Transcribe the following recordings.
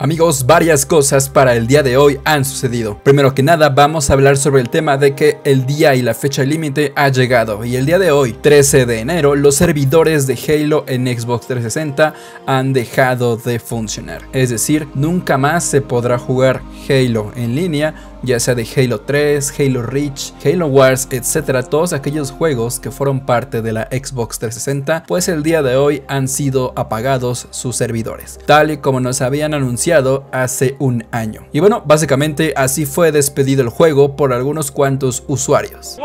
Amigos, varias cosas para el día de hoy han sucedido. Primero que nada, vamos a hablar sobre el tema de que el día y la fecha límite ha llegado. Y el día de hoy, 13 de enero, los servidores de Halo en Xbox 360 han dejado de funcionar. Es decir, nunca más se podrá jugar Halo en línea, ya sea de Halo 3, Halo Reach, Halo Wars, etc. Todos aquellos juegos que fueron parte de la Xbox 360, pues el día de hoy han sido apagados sus servidores, tal y como nos habían anunciado hace un año. Y bueno, básicamente así fue despedido el juego por algunos cuantos usuarios.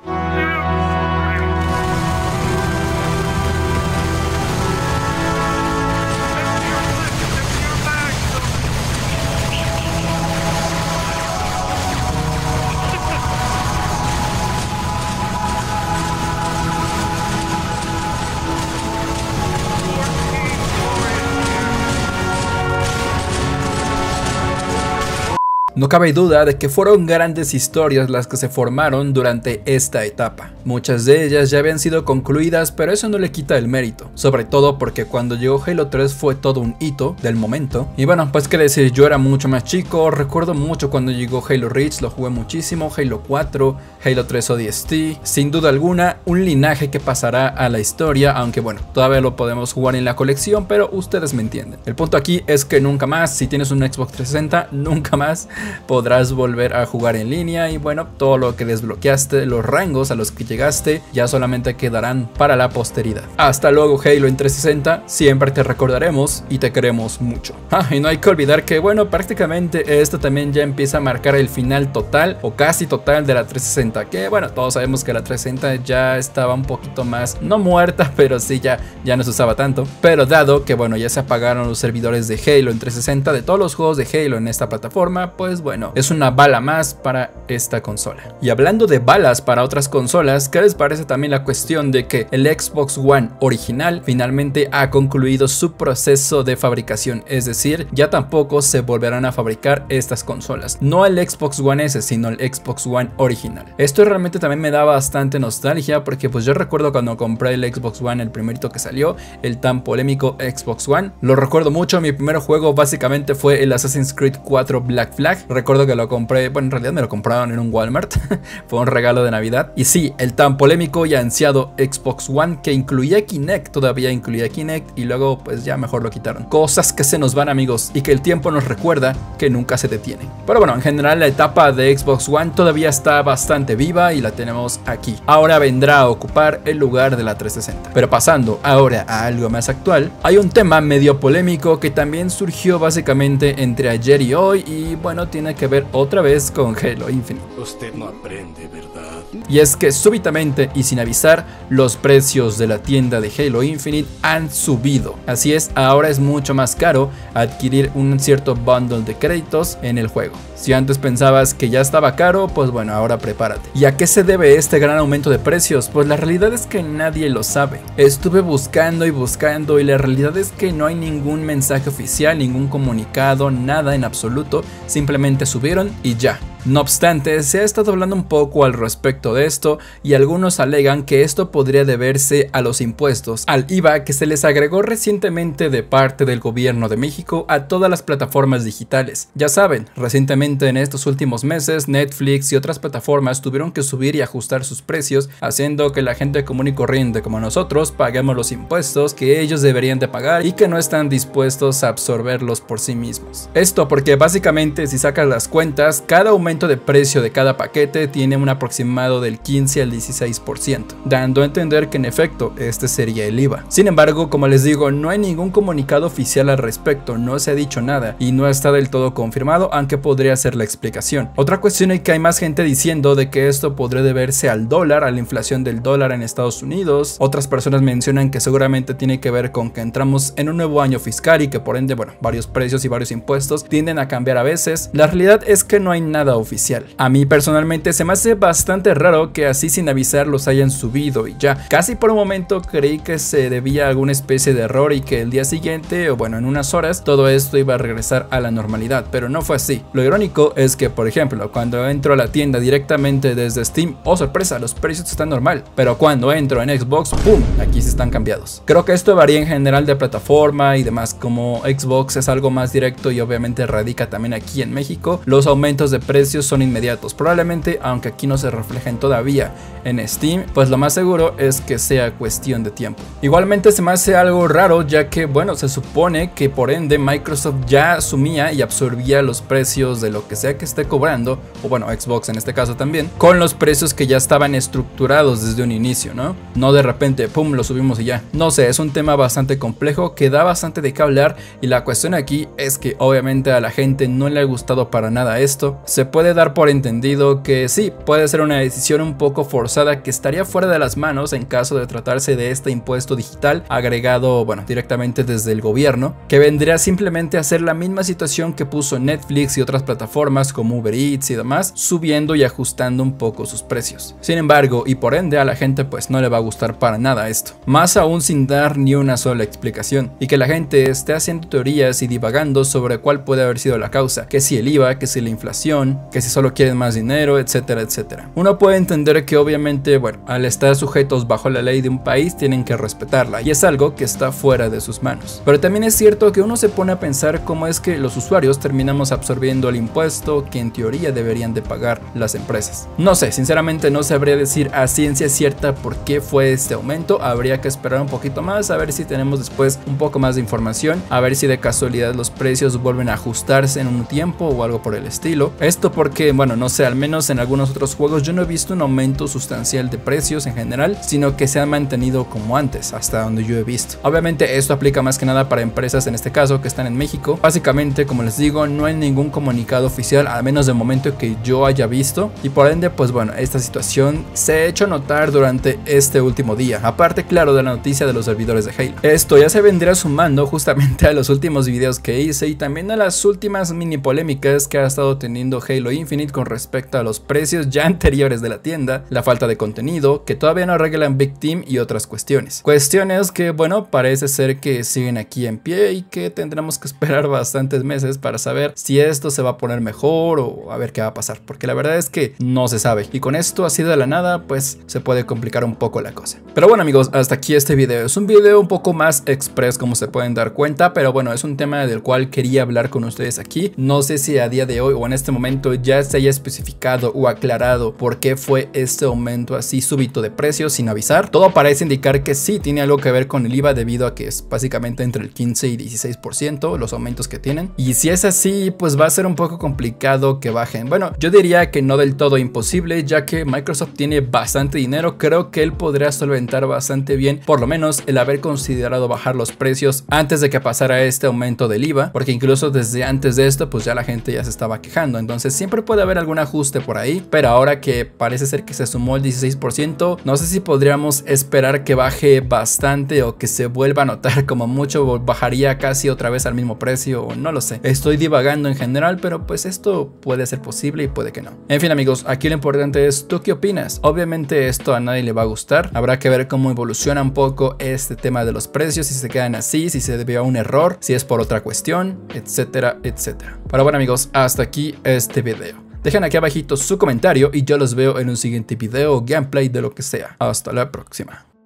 No cabe duda de que fueron grandes historias las que se formaron durante esta etapa. Muchas de ellas ya habían sido concluidas, pero eso no le quita el mérito. Sobre todo porque cuando llegó Halo 3 fue todo un hito del momento. Y bueno, pues qué decir, yo era mucho más chico, recuerdo mucho cuando llegó Halo Reach, lo jugué muchísimo, Halo 4, Halo 3 ODST. Sin duda alguna, un linaje que pasará a la historia, aunque bueno, todavía lo podemos jugar en la colección, pero ustedes me entienden. El punto aquí es que nunca más, si tienes un Xbox 360, nunca más podrás volver a jugar en línea. Y bueno, todo lo que desbloqueaste, los rangos a los que llegaste, ya solamente quedarán para la posteridad. Hasta luego Halo en 360, siempre te recordaremos y te queremos mucho. Y no hay que olvidar que bueno, prácticamente esto también ya empieza a marcar el final total o casi total de la 360, que bueno, todos sabemos que la 360 ya estaba un poquito más, no muerta, pero sí ya no se usaba tanto. Pero dado que bueno, ya se apagaron los servidores de Halo en 360 de todos los juegos de Halo en esta plataforma, pues bueno, es una bala más para esta consola. Y hablando de balas para otras consolas, ¿qué les parece también la cuestión de que el Xbox One original finalmente ha concluido su proceso de fabricación? Es decir, ya tampoco se volverán a fabricar estas consolas. No el Xbox One S, sino el Xbox One original. Esto realmente también me da bastante nostalgia porque pues yo recuerdo cuando compré el Xbox One, el primerito que salió, el tan polémico Xbox One. Lo recuerdo mucho, mi primer juego básicamente fue el Assassin's Creed 4 Black Flag. Recuerdo que lo compré, bueno, en realidad me lo compraron en un Walmart. Fue un regalo de Navidad. Y sí, el tan polémico y ansiado Xbox One que incluía Kinect, todavía incluía Kinect, y luego pues ya mejor lo quitaron. Cosas que se nos van, amigos, y que el tiempo nos recuerda que nunca se detienen. Pero bueno, en general la etapa de Xbox One todavía está bastante viva y la tenemos aquí. Ahora vendrá a ocupar el lugar de la 360. Pero pasando ahora a algo más actual, hay un tema medio polémico que también surgió básicamente entre ayer y hoy, y bueno, tiene que ver otra vez con Halo Infinite. Usted no aprende, ¿verdad? Y es que súbitamente y sin avisar, los precios de la tienda de Halo Infinite han subido. Así es, ahora es mucho más caro adquirir un cierto bundle de créditos en el juego. Si antes pensabas que ya estaba caro, pues bueno, ahora prepárate. ¿Y a qué se debe este gran aumento de precios? Pues la realidad es que nadie lo sabe. Estuve buscando y la realidad es que no hay ningún mensaje oficial, ningún comunicado, nada en absoluto. Simplemente subieron y ya. No obstante, se ha estado hablando un poco al respecto de esto y algunos alegan que esto podría deberse a los impuestos, al IVA que se les agregó recientemente de parte del gobierno de México a todas las plataformas digitales. Ya saben, recientemente en estos últimos meses Netflix y otras plataformas tuvieron que subir y ajustar sus precios, haciendo que la gente común y corriente como nosotros paguemos los impuestos que ellos deberían de pagar y que no están dispuestos a absorberlos por sí mismos. Esto porque básicamente si sacas las cuentas, cada aumento de precio de cada paquete tiene un aproximado del 15 al 16%, dando a entender que en efecto este sería el IVA. Sin embargo, como les digo, no hay ningún comunicado oficial al respecto, no se ha dicho nada y no está del todo confirmado, aunque podría ser la explicación. Otra cuestión es que hay más gente diciendo de que esto podría deberse al dólar, a la inflación del dólar en Estados Unidos. Otras personas mencionan que seguramente tiene que ver con que entramos en un nuevo año fiscal y que por ende, bueno, varios precios y varios impuestos tienden a cambiar a veces. La realidad es que no hay nada oficial. A mí personalmente se me hace bastante raro que así sin avisar los hayan subido y ya. Casi por un momento creí que se debía a alguna especie de error y que el día siguiente, o bueno, en unas horas, todo esto iba a regresar a la normalidad, pero no fue así. Lo irónico es que, por ejemplo, cuando entro a la tienda directamente desde Steam, oh sorpresa, los precios están normal, pero cuando entro en Xbox, ¡pum!, aquí sí están cambiados. Creo que esto varía en general de plataforma y demás. Como Xbox es algo más directo y obviamente radica también aquí en México, los aumentos de precios son inmediatos. Probablemente, aunque aquí no se reflejen todavía en Steam, pues lo más seguro es que sea cuestión de tiempo. Igualmente se me hace algo raro, ya que bueno, se supone que por ende Microsoft ya asumía y absorbía los precios de lo que sea que esté cobrando, o bueno, Xbox en este caso también, con los precios que ya estaban estructurados desde un inicio, ¿no? No de repente, pum, lo subimos y ya. No sé, es un tema bastante complejo que da bastante de qué hablar, y la cuestión aquí es que obviamente a la gente no le ha gustado para nada esto. Se puede dar por entendido que sí, puede ser una decisión un poco forzada que estaría fuera de las manos en caso de tratarse de este impuesto digital agregado, bueno, directamente desde el gobierno, que vendría simplemente a ser la misma situación que puso Netflix y otras plataformas como Uber Eats y demás, subiendo y ajustando un poco sus precios. Sin embargo, y por ende a la gente pues no le va a gustar para nada esto, más aún sin dar ni una sola explicación, y que la gente esté haciendo teorías y divagando sobre cuál puede haber sido la causa, que si el IVA, que si la inflación, que si solo quieren más dinero, etcétera, etcétera. Uno puede entender que obviamente, bueno, al estar sujetos bajo la ley de un país tienen que respetarla, y es algo que está fuera de sus manos. Pero también es cierto que uno se pone a pensar cómo es que los usuarios terminamos absorbiendo el impuesto que en teoría deberían de pagar las empresas. No sé, sinceramente no sabría decir a ciencia cierta por qué fue este aumento. Habría que esperar un poquito más a ver si tenemos después un poco más de información, a ver si de casualidad los precios vuelven a ajustarse en un tiempo o algo por el estilo. Esto porque, bueno, no sé, al menos en algunos otros juegos yo no he visto un aumento sustancial de precios en general, sino que se han mantenido como antes, hasta donde yo he visto. Obviamente esto aplica más que nada para empresas en este caso que están en México. Básicamente, como les digo, no hay ningún comunicado oficial, al menos de momento que yo haya visto, y por ende pues bueno, esta situación se ha hecho notar durante este último día, aparte claro de la noticia de los servidores de Halo. Esto ya se vendría sumando justamente a los últimos videos que hice y también a las últimas mini polémicas que ha estado teniendo Halo Infinite con respecto a los precios ya anteriores de la tienda, la falta de contenido, que todavía no arreglan Big Team y otras cuestiones que bueno, parece ser que siguen aquí en pie y que tendremos que esperar bastantes meses para saber si esto se va a poner mejor o a ver qué va a pasar, porque la verdad es que no se sabe, y con esto así de la nada pues se puede complicar un poco la cosa. Pero bueno amigos, hasta aquí este video. Es un video un poco más express como se pueden dar cuenta, pero bueno, es un tema del cual quería hablar con ustedes aquí. No sé si a día de hoy o en este momento ya se haya especificado o aclarado por qué fue este aumento así súbito de precios sin avisar. Todo parece indicar que sí tiene algo que ver con el IVA, debido a que es básicamente entre el 15 y 16% los aumentos que tienen, y si es así pues va a ser un poco complicado que bajen. Bueno, yo diría que no del todo imposible, ya que Microsoft tiene bastante dinero. Creo que él podría solventar bastante bien por lo menos el haber considerado bajar los precios antes de que pasara este aumento del IVA, porque incluso desde antes de esto pues ya la gente ya se estaba quejando, entonces siempre puede haber algún ajuste por ahí. Pero ahora que parece ser que se sumó el 16%, no sé si podríamos esperar que baje bastante o que se vuelva a notar. Como mucho bajaría casi otra vez al mismo precio, o no lo sé, estoy divagando en general, pero pues esto puede ser posible y puede que no. En fin amigos, aquí lo importante es ¿tú qué opinas? Obviamente esto a nadie le va a gustar, habrá que ver cómo evoluciona un poco este tema de los precios, si se quedan así, si se debió a un error, si es por otra cuestión, etcétera, etcétera. Pero bueno amigos, hasta aquí este video. Dejen aquí abajito su comentario y yo los veo en un siguiente video o gameplay de lo que sea. Hasta la próxima.